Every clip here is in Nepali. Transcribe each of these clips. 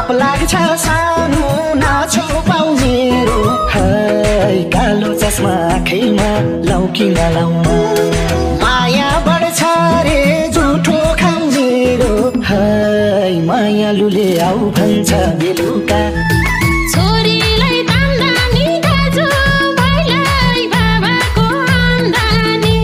पाप लाग्छ सानो नाछो पाउ मेरो है कालो चस्मा आँखैमा लाउ कि नलाउनु माया बढ्छ रे झुठो खाउ मेरो है मायालुले आउ भन्छ बेलुका छोरीलाई तान्दानी दाजु भाइलाई बाबाको आम्दानी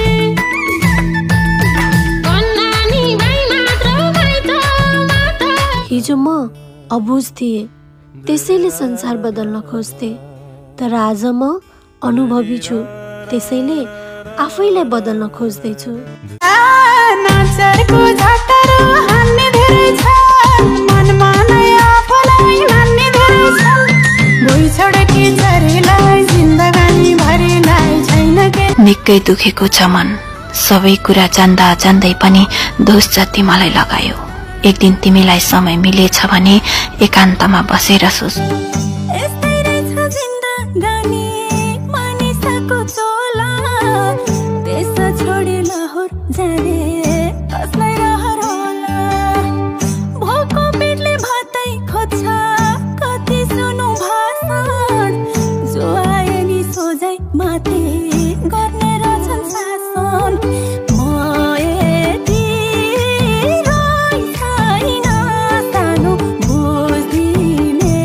कन्नानी भाइ मात्र भाइ त मात्र। हिजो म अबुझ थिए त्यसैले संसार बदल्न खोज्थे तर आज म अनुभवी छु त्यसैले आफैलाई बदल्न खोज्दैछु। नाचरको झट्टरो हान्ने धेरै छ मनमा नै आफूलाई मान्ने धेरै छ भुइँ छोडेकी झरीलाई जिन्दगानी भरिलाई छैन के। निकै दुखेको छ मन सबै कुरा जान्दा जान्दै पनि दोष जति मलाई लगायो। एक दिन तिमीलाई समय मिलेछ भने एकान्तमा बसेर सोच। यस्तै रहेछ जिन्दगानी मानिसको चोला देश छोडी लाहोर जाने कसलाई रहर होला भोको पेटले भातै खोज्छ कति सुनु भाषण जो आए नि सोझै माथि गर्ने रहेछन् शासन म यति रोइ छैन सानो बुझ्दिने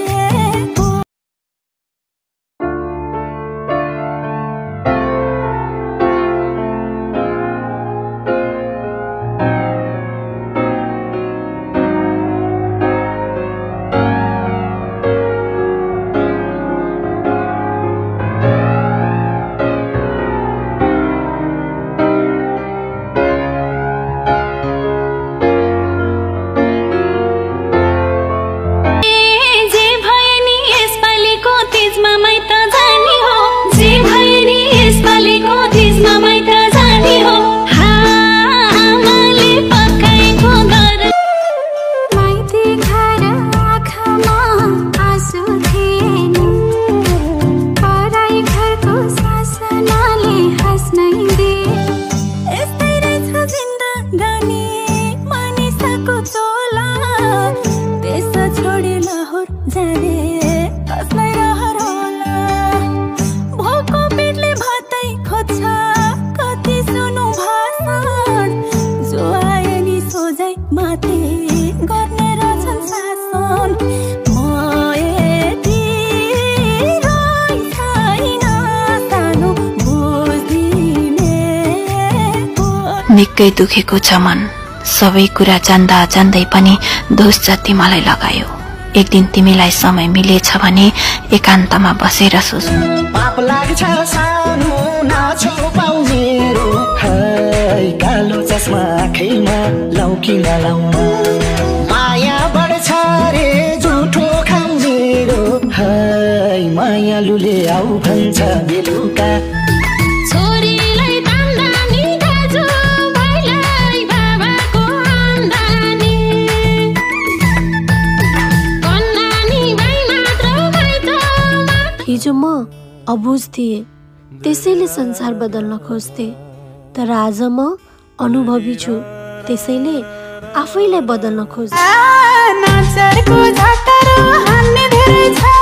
जे भए नि यसपालिको तीजमा माइत जाने हो जे भए नि यसपालिको तीजमा माइत जाने हो आमाले पकाएको घर माइती घर आँखामा आँसु थिएन पराई घरको सासनाले हाँस्नै दिए। यस्तै रहेछ जिन्दगानी मानिसको चोला देश छोडी लाहोर जाने कसलाई रहर होला भोको पेटले भातै खोज्छ कति सुनु भाषण जो आए नि सोझै माथि गर्ने रहेछन् शासन म यति रोइ छैन सानो बुझ्दिने निकै दुखेको छ मन सबै कुरा जान्दा जान्दै पनि दोष जति मलाई लगायो। एक दिन तिमीलाई समय मिलेछ भने एकान्तमा बसेर सोच। पाप लाग्छ सानो नाछो पाउ मेरो है कालो चस्मा आँखैमा लाउ कि नलाउनु माया बढ्छ रे झुठो खाउ मेरो है मायालुले आउ भन्छ बेलुका छोरीलाई तान्दानी दाजु भाइलाई बाबाको आम्दानी कन्नानी भाइ मात्र भाइ त मात्र। हिजो म अबुझ थिए त्यसैले संसार बदल्न खोज्थे तर आज म अनुभवी छु त्यसैले आफैलाई बदल्न खोज्छु। नाचरको झट्टरो हान्ने धेरै छ